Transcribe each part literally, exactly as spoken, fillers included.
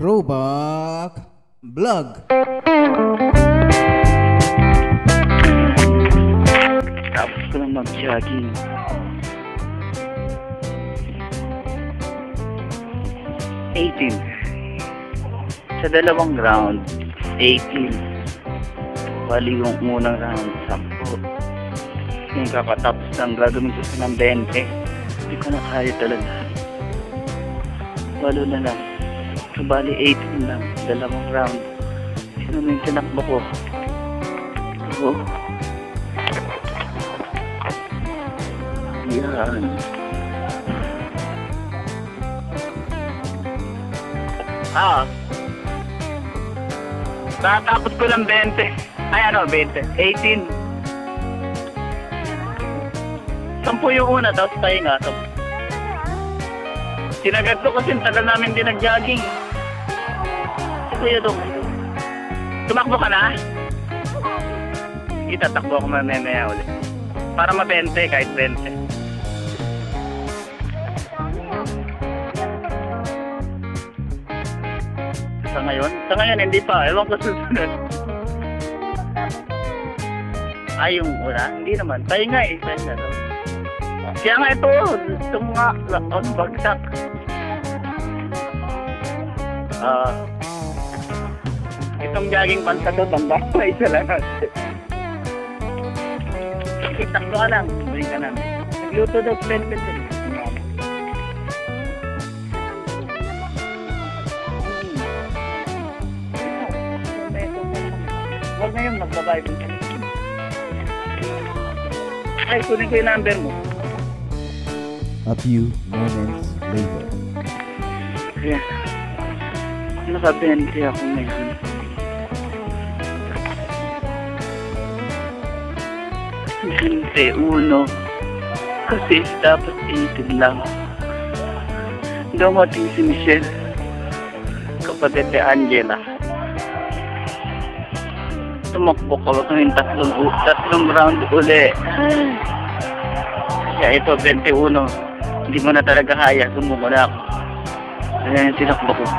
Throwback Vlog. Tapos ko lang mag-jogging. eighteen. Sa dalawang round, eighteen. Bali yung unang round, ten. Yung kakatapos lang, gagawin ko sa ng twenty. Hindi ko na kaya talaga. Walo na lang. So, bali eighteen lang. Dalawang round. Sino na yung tinakbo ko? Oo. Yan. Ah. Tatapos ko lang twenty. Ay ano, twenty. eighteen. Sampu yung una, tapos pahinga. Tapos sinagat ko kasi tagal namin din nag-jogging. Kuya Dong, tumakbo ka na? Itatakbo ako mamaya ulit. Para ma-twenty, kahit twenty. Sa ngayon? Sa ngayon, hindi pa. Ewan ko susunod. Ay, yung una? Hindi naman. Tayo nga eh. Tayo nga daw. Kaya nga ito, ito mga on bagsak. Ah, uh, itong jogging pants na ito, tambak pa isa lang. Takbo ka lang, balik ka namin. Nagluto daw, pen-pen din. Huwag na yung magbabayad mo. Ay, kunin ko yung number mo. A few moments later. Ayan. Naka-twenty ako ngayon. twenty uno. Kasi dapat eighteen lang. Dumating si Michelle. Kapatid ni Angela. Tumakbo ko ng tatlong, tatlong round uli. Kaya ito, twenty-one. Hindi mo na talaga kaya. Sumuko na ako. Ayan yung tinakbo ko.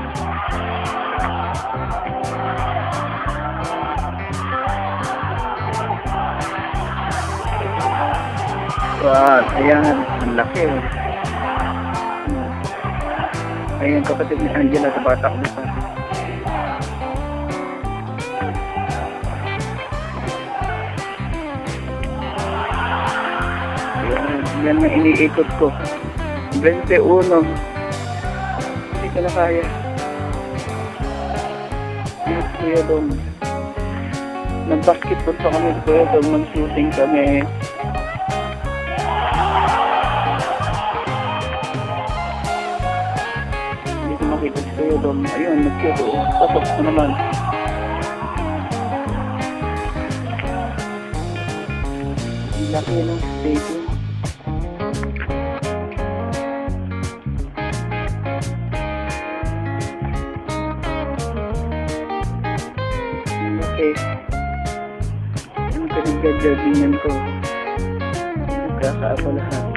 Wow, ayan. Ang laki. Ayan, kapatid ni Angela sa batak ko. Yan ang iniikot ko. twenty-one. Hindi ka na kaya. Yes, Kuya Dong. Nag-basketball pa kami, Kuya Dong. Nag-shooting kami. Hindi ko makita si Kuya Dong. Ayun, nag-shoot. Pasok ko naman. Ang laki ng stadium. Okay. Yung pinag-jogging ko. Nagkakaapa lahat.